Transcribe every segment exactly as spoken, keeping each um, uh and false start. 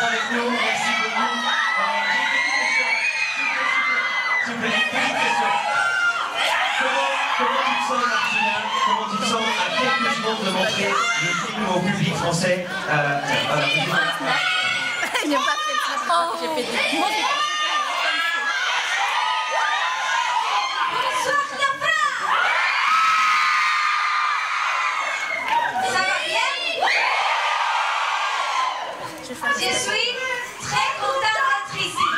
avec nous. Merci beaucoup. Euh, J'ai une petite question. S'il vous plaît, une petite question. Comment, comment tu te sens, Martina? Comment tu te sens à quelques secondes de montrer le film au public français? euh, voilà. J'ai pas fait de oh. J'ai fait des mots. Bonsoir Nafra. Ça va bien? Je suis très contente d'être ici.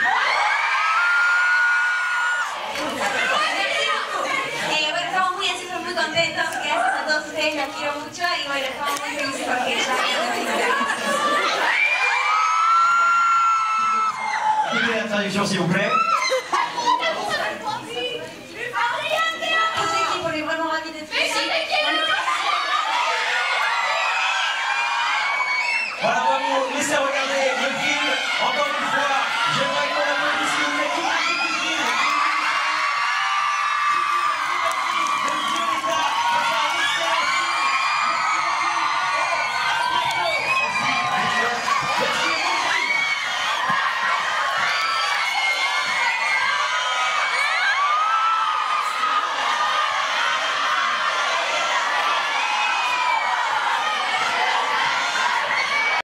Eh, bueno, estamos muy así, muy contentos. Gracias a todos ustedes, los quiero mucho y bueno, estamos muy felices porque ya Écoutez la traduction, s'il vous plaît.